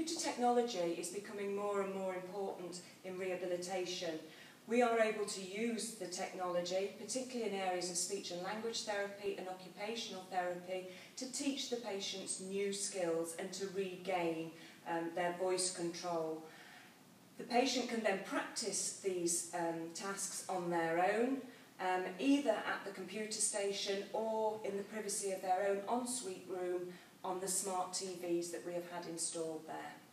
computer technology is becoming more and more important in rehabilitation. We are able to use the technology, particularly in areas of speech and language therapy and occupational therapy, to teach the patients new skills and to regain their voice control. The patient can then practice these tasks on their own, either at the computer station or in the privacy of their own ensuite room on the smart TVs that we have had installed there.